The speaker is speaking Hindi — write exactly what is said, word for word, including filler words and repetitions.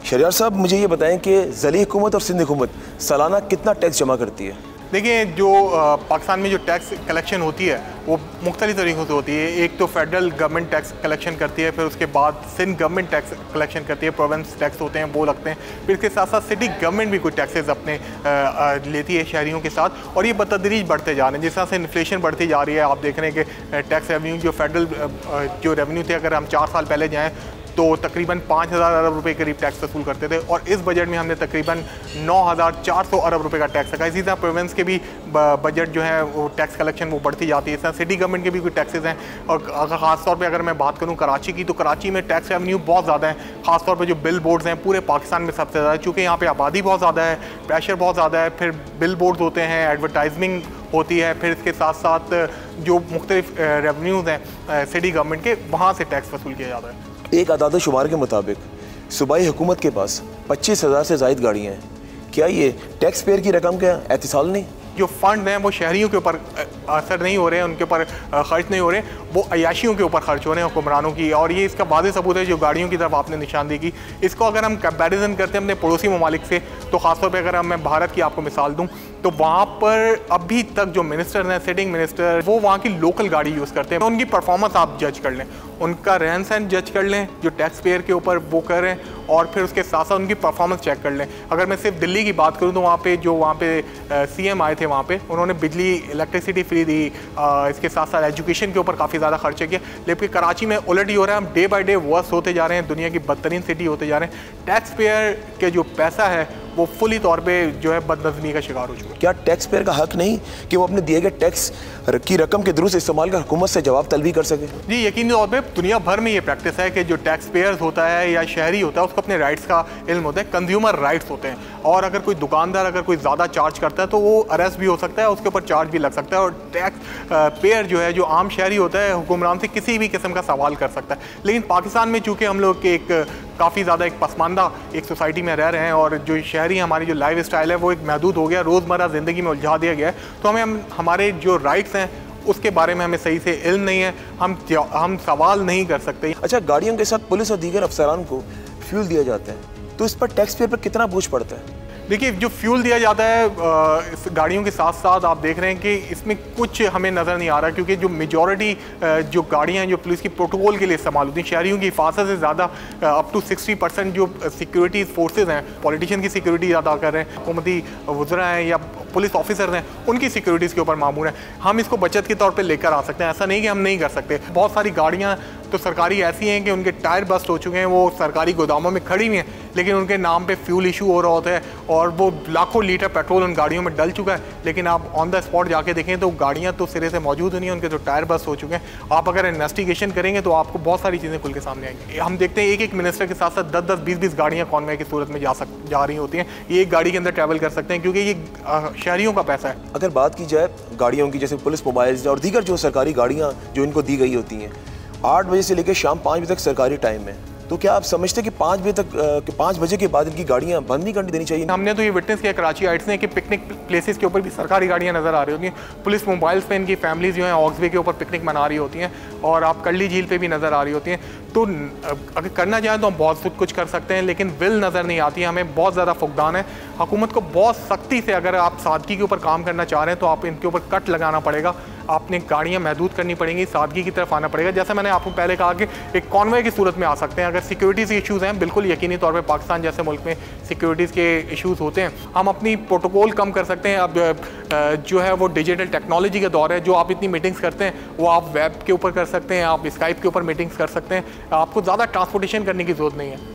शहरियार साहब, मुझे ये बताएं कि ज़िली हुकूमत और सिंध हुकूमत सालाना कितना टैक्स जमा करती है? देखिए, जो पाकिस्तान में जो टैक्स कलेक्शन होती है वो मुख्तलिफ तरीक़ों से होती है। एक तो फेडरल गवर्नमेंट टैक्स कलेक्शन करती है, फिर उसके बाद सिंध गवर्नमेंट टैक्स कलेक्शन करती है, प्रोविंस टैक्स होते हैं वो लगते हैं, फिर इसके साथ साथ सिटी गवर्नमेंट भी कुछ टैक्सेस अपने आ, आ, लेती है शहरियों के साथ, और ये बतदरीज बढ़ते जा रहे हैं। जिस तरह से इन्फ्लेशन बढ़ती जा रही है, आप देख रहे हैं कि टैक्स रेवेन्यू जो फेडरल जो रेवेन्यू थे, अगर हम चार साल पहले जाएँ तो तकरीबन पाँच हज़ार अरब रुपए करीब टैक्स वसूल करते थे, और इस बजट में हमने तकरीबन नौ हज़ार चार सौ अरब रुपए का टैक्स रखा। इसी तरह प्रोविंस के भी बजट जो है वो टैक्स कलेक्शन वो बढ़ती जाती है। इस तरह सिटी गवर्नमेंट के भी कुछ टैक्सेस हैं, और ख़ास तौर पे अगर मैं बात करूँ कराची की, तो कराची में टैक्स रेवेन्यू बहुत ज़्यादा है। ख़ास तौर पर जो बिल बोर्ड्स हैं पूरे पाकिस्तान में सबसे ज़्यादा है, चूँकि यहाँ पर आबादी बहुत ज़्यादा है, प्रेशर बहुत ज़्यादा है, फिर बिल बोर्ड्स होते हैं, एडवर्टाइजमिंग होती है, फिर इसके साथ साथ जो मुख्तलिफ रेवेन्यूज़ हैं सिटी गवर्नमेंट के, वहाँ से टैक्स वसूल किया जाता है। एक आदाद शुमार के मुताबिक सूबाई हुकूमत के पास पच्चीस हज़ार से ज़ायद गाड़ियाँ हैं। क्या ये टैक्स पेयर की रकम का एहतिसाल नहीं? जो फंड हैं वो शहरियों के ऊपर असर नहीं हो रहे हैं, उनके ऊपर खर्च नहीं हो रहे, वो अयाशियों के ऊपर खर्च हो रहे हैं हुक्मरानों की। और ये इसका वाज़ेह सबूत है जो गाड़ियों की तरफ आपने निशानदेही की। इसको अगर हम कंपैरिजन करते हैं अपने पड़ोसी ममालिक से, तो ख़ासतौर पर अगर मैं भारत की आपको मिसाल दूँ, तो वहाँ पर अभी तक जो मिनिस्टर हैं, सिटिंग मिनिस्टर, वो वहाँ की लोकल गाड़ी यूज़ करते हैं। उनकी परफॉर्मेंस आप जज कर लें, उनका रहन सहन जज कर लें जो टैक्स पेयर के ऊपर वो कर रहे हैं, और फिर उसके साथ साथ उनकी परफॉर्मेंस चेक कर लें। अगर मैं सिर्फ दिल्ली की बात करूँ तो वहाँ पे जो वहाँ पे सीएम आए थे, वहाँ पे उन्होंने बिजली इलेक्ट्रिसिटी फ्री दी, आ, इसके साथ साथ एजुकेशन के ऊपर काफ़ी ज़्यादा खर्चे किए। लेकिन कराची में उलट ही हो रहा है, हम डे बाई डे वर्स होते जा रहे हैं, दुनिया की बदतरीन सिटी होते जा रहे हैं। टैक्स पेयर के जो पैसा है वो फुली तौर पे जो है बदनज़मी का शिकार हो चुका है। क्या टैक्स पेयर का हक नहीं कि वो अपने दिए गए टैक्स की रकम के दुरुस्त इस्तेमाल कर हुकूमत से जवाब तलबी कर सके? जी, यकीनी तौर पे दुनिया भर में ये प्रैक्टिस है कि जो टैक्स पेयर्स होता है या शहरी होता है उसको अपने राइट्स का इल्म होता है, कंज्यूमर राइट्स होते हैं, और अगर कोई दुकानदार अगर कोई ज़्यादा चार्ज करता है तो वो अरेस्ट भी हो सकता है, उसके ऊपर चार्ज भी लग सकता है। और टैक्स पेयर जो है, जो आम शहरी होता है, हुक्मरान से किसी भी किस्म का सवाल कर सकता है। लेकिन पाकिस्तान में चूँकि हम लोग एक काफ़ी ज़्यादा एक पसमानदा एक सोसाइटी में रह रहे हैं, और जो शहरी हमारी जो लाइफ स्टाइल है वो एक महदूद हो गया, रोज़मर्रा ज़िंदगी में उलझा दिया गया है, तो हमें हम हमारे जो राइट्स हैं उसके बारे में हमें सही से इल्म नहीं है, हम हम सवाल नहीं कर सकते। अच्छा, गाड़ियों के साथ पुलिस और दीगर अफसरान को फ्यूल दिया जाता है, तो इस पर टैक्स पेयर पर कितना बोझ पड़ता है? देखिए, जो फ्यूल दिया जाता है इस गाड़ियों के साथ साथ आप देख रहे हैं कि इसमें कुछ हमें नज़र नहीं आ रहा, क्योंकि जो मेजॉरिटी जो गाड़ियाँ हैं जो पुलिस की प्रोटोकॉल के लिए इस्तेमाल होती हैं, शहरियों की हिफाजत से ज़्यादा अप टू सिक्सटी परसेंट जो सिक्योरिटी फोर्सेज हैं, पॉलिटिशियन की सिक्योरिटी अदा कर रहे हैं, हुकूमती वज़रा हैं या पुलिस ऑफिसर हैं, उनकी सिक्योरिटीज़ के ऊपर मामूर है। हम इसको बचत के तौर पे लेकर आ सकते हैं, ऐसा नहीं कि हम नहीं कर सकते। बहुत सारी गाड़ियाँ तो सरकारी ऐसी हैं कि उनके टायर बस्ट हो चुके हैं, वो सरकारी गोदामों में खड़ी हुई हैं, लेकिन उनके नाम पे फ्यूल इशू हो रहा होता है, और वो लाखों लीटर पेट्रोल उन गाड़ियों में डल चुका है, लेकिन आप ऑन द स्पॉट जाके देखें तो गाड़ियाँ तो सिरे से मौजूद नहीं है, उनके तो टायर बस्ट हो चुके हैं। आप अगर इन्वेस्टिगेशन करेंगे तो आपको बहुत सारी चीज़ें खुल के सामने आएंगी। हम देखते हैं एक एक मिनिस्टर के साथ साथ दस दस बीस बीस गाड़ियाँ कॉन्वे की सूरत में जा सक जा रही होती हैं, ये एक गाड़ी के अंदर ट्रैवल कर सकते हैं, क्योंकि ये शहरियों का पैसा है। अगर बात की जाए गाड़ियों की, जैसे पुलिस मोबाइल्स और दीगर जो सरकारी गाड़ियाँ जो इनको दी गई होती हैं, आठ बजे से लेकर शाम पाँच बजे तक सरकारी टाइम में, तो क्या आप समझते हैं कि पाँच बजे तक पाँच बजे के बाद इनकी गाड़ियाँ बंद नहीं करनी देनी चाहिए? हमने तो ये विटनेस किया कराची हाइट्स ने कि पिकनिक प्लेसेस के ऊपर भी सरकारी गाड़ियाँ नज़र आ रही होती हैं, पुलिस मोबाइल्स पे इनकी फैमिलीज जो हैं ऑक्सवे के ऊपर पिकनिक मना रही होती हैं, और आप कल्ली झील पे भी नज़र आ रही होती हैं। तो अगर करना चाहें तो हम बहुत कुछ कर सकते हैं, लेकिन विल नज़र नहीं आती है, हमें बहुत ज़्यादा फुकदान है। हुकूमत को बहुत सख्ती से अगर आप सादगी के ऊपर काम करना चाह रहे हैं तो आप इनके ऊपर कट लगाना पड़ेगा, आपने गाड़ियाँ महदूद करनी पड़ेंगी, सादगी की तरफ आना पड़ेगा। जैसे मैंने आपको पहले कहा कि एक कॉन्वे की सूरत में आ सकते हैं। अगर सिक्योरिटीज़ के इशूज़ हैं, बिल्कुल यकीनी तौर पे पाकिस्तान जैसे मुल्क में सिक्योरिटीज़ के इशूज़ होते हैं, हम अपनी प्रोटोकॉल कम कर सकते हैं। अब जो है वो डिजिटल टेक्नोलॉजी का दौर है, जो आप इतनी मीटिंग्स करते हैं वो आप वेब के ऊपर कर सकते हैं, आप स्काइप के ऊपर मीटिंग्स कर सकते हैं, आपको ज़्यादा ट्रांसपोर्टेशन करने की ज़रूरत नहीं है।